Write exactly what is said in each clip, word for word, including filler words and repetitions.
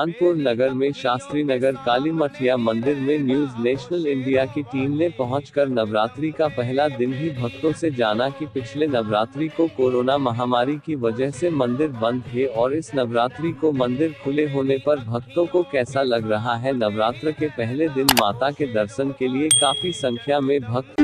कानपुर नगर में शास्त्री नगर काली मठिया मंदिर में न्यूज नेशनल इंडिया की टीम ने पहुंचकर नवरात्रि का पहला दिन ही भक्तों से जाना कि पिछले नवरात्रि को कोरोना महामारी की वजह से मंदिर बंद थे और इस नवरात्रि को मंदिर खुले होने पर भक्तों को कैसा लग रहा है। नवरात्र के पहले दिन माता के दर्शन के लिए काफी संख्या में भक्त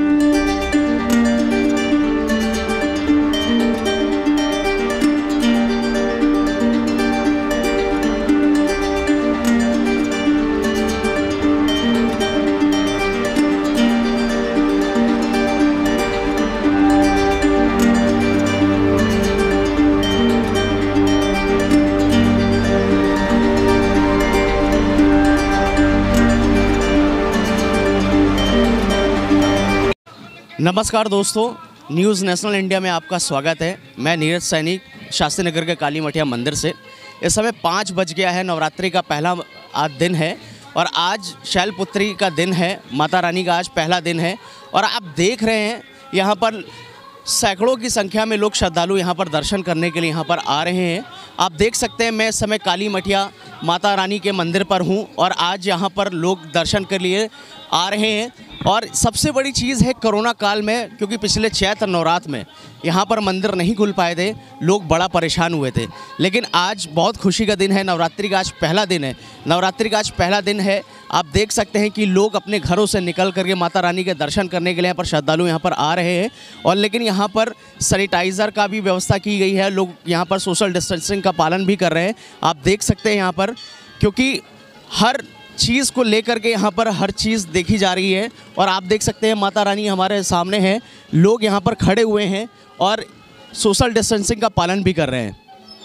नमस्कार दोस्तों, न्यूज़ नेशनल इंडिया में आपका स्वागत है। मैं नीरज सैनिक शास्त्री नगर के काली मठिया मंदिर से। इस समय पाँच बज गया है। नवरात्रि का पहला आज दिन है और आज शैलपुत्री का दिन है। माता रानी का आज पहला दिन है और आप देख रहे हैं यहाँ पर सैकड़ों की संख्या में लोग श्रद्धालु यहाँ पर दर्शन करने के लिए यहाँ पर आ रहे हैं। आप देख सकते हैं मैं इस समय काली मठिया माता रानी के मंदिर पर हूँ और आज यहाँ पर लोग दर्शन के लिए आ रहे हैं। और सबसे बड़ी चीज़ है कोरोना काल में, क्योंकि पिछले चैत्र नवरात्र में यहाँ पर मंदिर नहीं खुल पाए थे, लोग बड़ा परेशान हुए थे। लेकिन आज बहुत खुशी का दिन है। नवरात्रि का आज पहला दिन है। नवरात्रि का आज पहला दिन है। आप देख सकते हैं कि लोग अपने घरों से निकल करके माता रानी के दर्शन करने के लिए यहाँ पर श्रद्धालु यहाँ पर आ रहे हैं। और लेकिन यहाँ पर सैनिटाइज़र का भी व्यवस्था की गई है। लोग यहाँ पर सोशल डिस्टेंसिंग का पालन भी कर रहे हैं। आप देख सकते हैं यहाँ पर, क्योंकि हर चीज़ को लेकर के यहाँ पर हर चीज़ देखी जा रही है। और आप देख सकते हैं माता रानी हमारे सामने हैं। लोग यहाँ पर खड़े हुए हैं और सोशल डिस्टेंसिंग का पालन भी कर रहे हैं।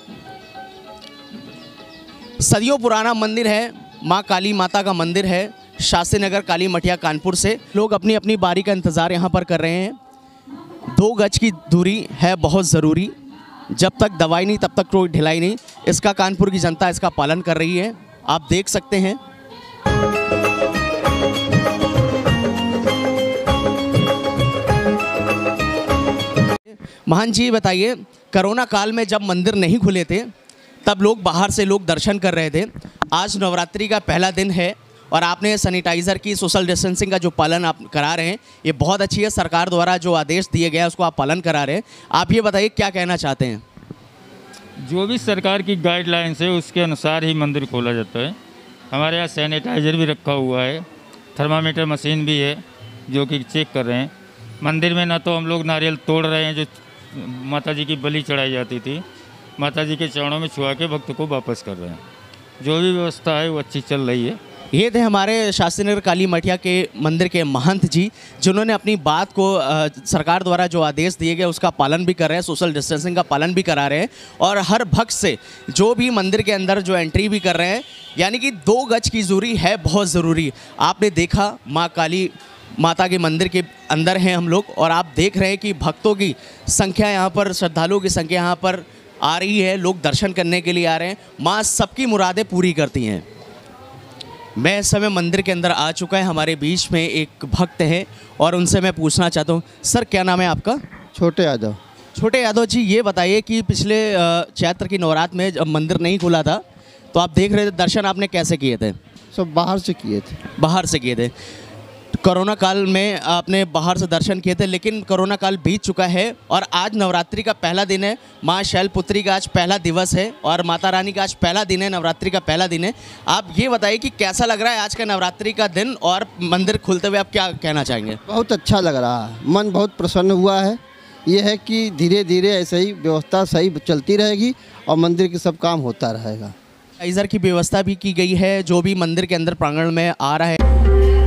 सदियों पुराना मंदिर है, माँ काली माता का मंदिर है, शास्त्री नगर काली मठिया कानपुर से। लोग अपनी अपनी बारी का इंतज़ार यहाँ पर कर रहे हैं। दो गज की दूरी है बहुत ज़रूरी। जब तक दवाई नहीं तब तक कोई ढिलाई नहीं। इसका कानपुर की जनता इसका पालन कर रही है। आप देख सकते हैं। महान जी बताइए, कोरोना काल में जब मंदिर नहीं खुले थे तब लोग बाहर से लोग दर्शन कर रहे थे। आज नवरात्रि का पहला दिन है और आपने सैनिटाइज़र की सोशल डिस्टेंसिंग का जो पालन आप करा रहे हैं, ये बहुत अच्छी है। सरकार द्वारा जो आदेश दिए गए हैं उसको आप पालन करा रहे हैं। आप ये बताइए क्या कहना चाहते हैं। जो भी सरकार की गाइडलाइंस है उसके अनुसार ही मंदिर खोला जाता है। हमारे यहाँ सैनिटाइज़र भी रखा हुआ है, थर्मामीटर मशीन भी है जो कि चेक कर रहे हैं। मंदिर में ना तो हम लोग नारियल तोड़ रहे हैं जो माता जी की बलि चढ़ाई जाती थी, माता जी के चरणों में छुआ के भक्त को वापस कर रहे हैं। जो भी व्यवस्था है वो अच्छी चल रही है। ये थे हमारे शास्त्री नगर काली मठिया के मंदिर के महंत जी, जिन्होंने अपनी बात को आ, सरकार द्वारा जो आदेश दिए गए उसका पालन भी कर रहे हैं, सोशल डिस्टेंसिंग का पालन भी करा रहे हैं। और हर भक्त से जो भी मंदिर के अंदर जो एंट्री भी कर रहे हैं, यानी कि दो गज की दूरी है बहुत ज़रूरी। आपने देखा माँ काली माता के मंदिर के अंदर हैं हम लोग और आप देख रहे हैं कि भक्तों की संख्या यहाँ पर, श्रद्धालुओं की संख्या यहाँ पर आ रही है। लोग दर्शन करने के लिए आ रहे हैं। माँ सबकी मुरादें पूरी करती हैं। मैं इस समय मंदिर के अंदर आ चुका है। हमारे बीच में एक भक्त है और उनसे मैं पूछना चाहता हूँ, सर क्या नाम है आपका? छोटे यादव। छोटे यादव जी, ये बताइए कि पिछले चैत्र की नवरात्र में जब मंदिर नहीं खुला था तो आप देख रहे थे, दर्शन आपने कैसे किए थे? सब बाहर से किए थे। बाहर से किए थे। कोरोना काल में आपने बाहर से दर्शन किए थे, लेकिन कोरोना काल बीत चुका है और आज नवरात्रि का पहला दिन है। माँ शैलपुत्री का आज पहला दिवस है और माता रानी का आज पहला दिन है, नवरात्रि का पहला दिन है। आप ये बताइए कि कैसा लग रहा है आज का नवरात्रि का दिन और मंदिर खुलते हुए आप क्या कहना चाहेंगे? बहुत अच्छा लग रहा है, मन बहुत प्रसन्न हुआ है। ये है कि धीरे धीरे ऐसे ही व्यवस्था सही चलती रहेगी और मंदिर के सब काम होता रहेगा। सैनिटाइजर की व्यवस्था भी की गई है जो भी मंदिर के अंदर प्रांगण में आ रहा है।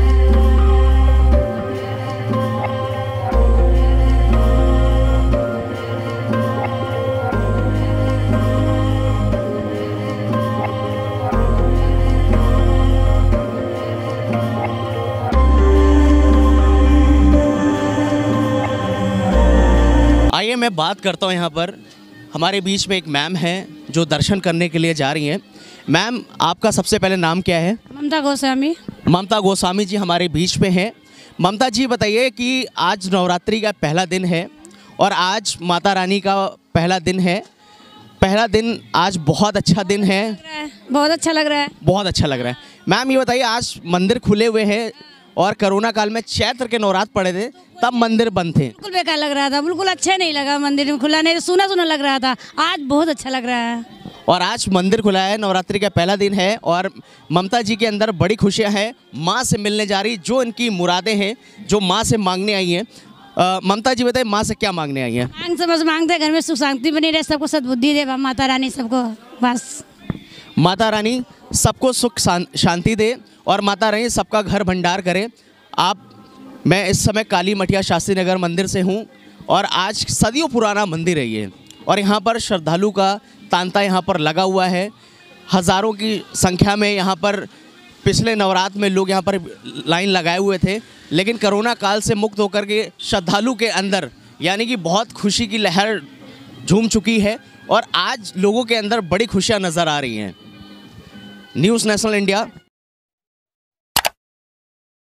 आइए मैं बात करता हूँ। यहाँ पर हमारे बीच में एक मैम हैं जो दर्शन करने के लिए जा रही हैं। मैम, आपका सबसे पहले नाम क्या है? ममता गोस्वामी। ममता गोस्वामी जी हमारे बीच में हैं। ममता जी बताइए कि आज नवरात्रि का पहला दिन है और आज माता रानी का पहला दिन है। पहला दिन आज बहुत अच्छा दिन है, बहुत अच्छा लग रहा है। बहुत अच्छा लग रहा है। मैम ये बताइए, आज मंदिर खुले हुए हैं और कोरोना काल में चैत्र के नवरात्र पड़े थे, तब मंदिर बंद थे। बिल्कुल बेकार लग रहा था, बिल्कुल अच्छा नहीं लगा, मंदिर में खुला नहीं, सुना सुना लग रहा था। आज बहुत अच्छा लग रहा है और आज मंदिर खुला है, नवरात्रि का पहला दिन है और ममता जी के अंदर बड़ी खुशियां हैं, माँ से मिलने जा रही, जो इनकी मुरादें हैं, जो माँ से मांगने आई हैं। अ, ममता जी बताइए, माँ से क्या मांगने आई हैं? मांग समझ मांगते, घर में सुख शांति बनी रहे, सबको सद्बुद्धि दे माता रानी, सबको बस। माता रानी सबको सुख शांति दे और माता रानी सबका घर भंडार करे। आप मैं इस समय काली मठिया शास्त्री नगर मंदिर से हूँ और आज सदियों पुराना मंदिर है ये, और यहाँ पर श्रद्धालु का तांता यहाँ पर लगा हुआ है। हज़ारों की संख्या में यहाँ पर पिछले नवरात्र में लोग यहाँ पर लाइन लगाए हुए थे, लेकिन कोरोना काल से मुक्त होकर के श्रद्धालु के अंदर यानी कि बहुत खुशी की लहर झूम चुकी है और आज लोगों के अंदर बड़ी खुशियाँ नज़र आ रही हैं। News national India